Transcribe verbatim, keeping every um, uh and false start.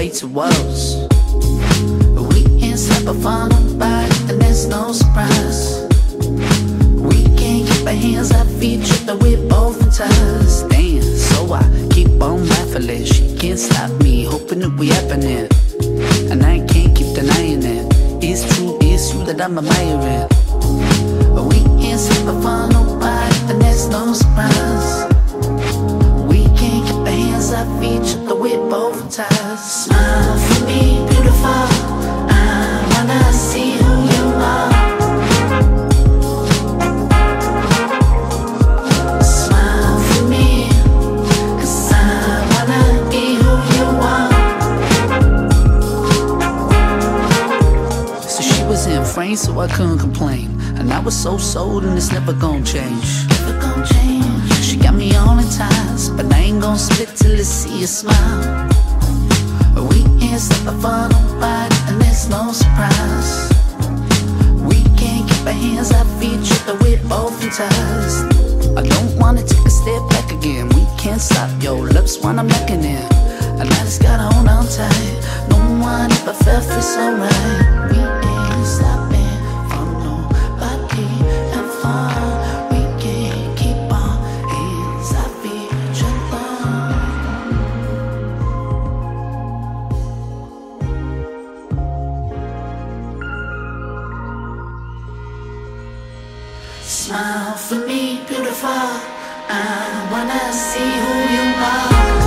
way too was. We can't stop it for nobody, and there's no surprise. We can't keep our hands, our feet tripping, we're both in ties. Damn, so I keep on laughing. She can't stop me, hoping that we happening, and I can't keep denying it. It's true, it's you that I'm admiring. We can't stop it for nobody, and there's no surprise. We can't keep our hands, our feet tripping, we're both in ties. Smile for me, beautiful, I wanna see who you are. So I couldn't complain, and I was so sold, and it's never gonna change. Never gonna change. She got me all in ties, but I ain't gonna split till I see you smile. We can't stop it for nobody, and there's no surprise. We can't keep our hands, our feet tripping, we're both in ties. I don't wanna take a step back again. We can't stop your lips when I'm necking in, and I just gotta hold on tight. No one ever felt free so right. We ain't stopping. Smile for me, beautiful, I wanna see who you are.